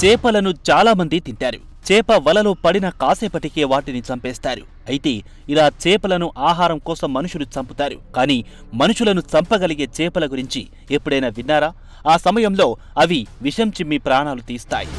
చేపలను చాలా మంది తింటారు. చేప వలలో పడిన కాసేపటికే వాటిని చంపేస్తారు. అయితే ఇలా చేపలను ఆహారం కోసం మనుషులు చంపుతారు. కానీ మనుషులను చంపగలిగే చేపల గురించి ఎప్పుడైనా విన్నారా? ఆ సమయంలో అవి విషం చిమ్మి ప్రాణాలు తీస్తాయి.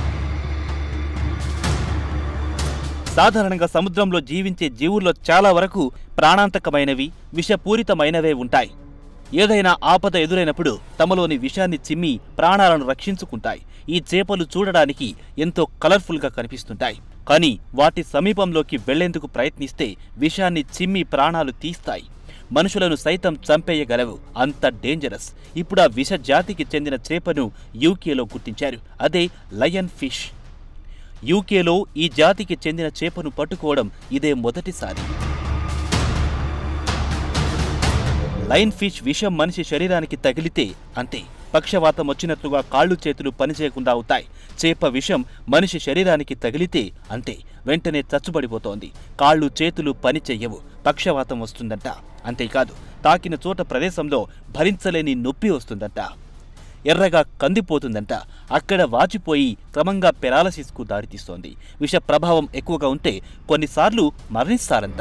సాధారణంగా సముద్రంలో జీవించే జీవుల్లో చాలా వరకు ప్రాణాంతకమైనవి, విషపూరితమైనవే ఉంటాయి. ఏదైనా ఆపద ఎదురైనప్పుడు తమలోని విషాన్ని చిమ్మి ప్రాణాలను రక్షించుకుంటాయి. ఈ చేపలు చూడడానికి ఎంతో కలర్ఫుల్గా కనిపిస్తుంటాయి. కానీ వాటి సమీపంలోకి వెళ్లేందుకు ప్రయత్నిస్తే విషాన్ని చిమ్మి ప్రాణాలు తీస్తాయి. మనుషులను సైతం చంపేయగలవు, అంత డేంజరస్. ఇప్పుడు ఆ విష జాతికి చెందిన చేపను యూకేలో గుర్తించారు. అదే లయన్ ఫిష్. యూకేలో ఈ జాతికి చెందిన చేపను పట్టుకోవడం ఇదే మొదటిసారి. లయన్ ఫిష్ విషం మనిషి శరీరానికి తగిలితే అంతే, పక్షవాతం వచ్చినట్లుగా కాళ్ళు చేతులు పనిచేయకుండా అవుతాయి. చేప విషం మనిషి శరీరానికి తగిలితే అంతే, వెంటనే చచ్చుబడిపోతోంది. కాళ్ళు చేతులు పనిచెయ్యవు, పక్షవాతం వస్తుందంట. అంతేకాదు, తాకిన చోట ప్రదేశంలో భరించలేని నొప్పి వస్తుందంట, ఎర్రగా కందిపోతుందంట, అక్కడ వాచిపోయి క్రమంగా పెరాలసిస్కు దారితీస్తోంది. విష ప్రభావం ఎక్కువగా ఉంటే కొన్నిసార్లు మరణిస్తారంట.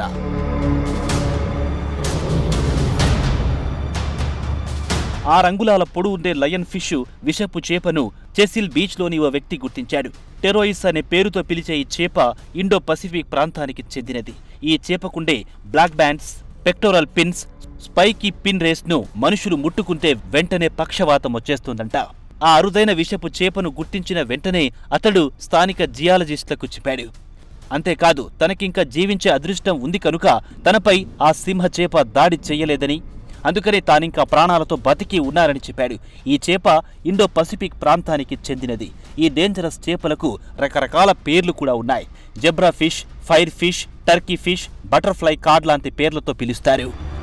ఆ రంగులాల పొడు ఉండే లయన్ ఫిష్ విషపు చేపను చెసిల్ బీచ్లోని ఓ వ్యక్తి గుర్తించాడు. టెరోయిస్ అనే పేరుతో పిలిచే ఈ చేప ఇండో పసిఫిక్ ప్రాంతానికి చెందినది. ఈ చేపకుండే black bands, pectoral fins, spiky fin రేస్ను మనుషులు ముట్టుకుంటే వెంటనే పక్షవాతం వచ్చేస్తుందంట. ఆ అరుదైన విషపు చేపను గుర్తించిన వెంటనే అతడు స్థానిక జియాలజిస్టులకు చెప్పాడు. అంతేకాదు, తనకింకా జీవించే అదృష్టం ఉంది కనుక తనపై ఆ సింహ చేప దాడి చెయ్యలేదని, అందుకనే తానింకా ప్రాణాలతో బతికి ఉన్నారని చెప్పాడు. ఈ చేప ఇండో పసిఫిక్ ప్రాంతానికి చెందినది. ఈ డేంజరస్ చేపలకు రకరకాల పేర్లు కూడా ఉన్నాయి. Zebra fish, fire fish, turkey fish, butterfly cod లాంటి పేర్లతో పిలుస్తారు.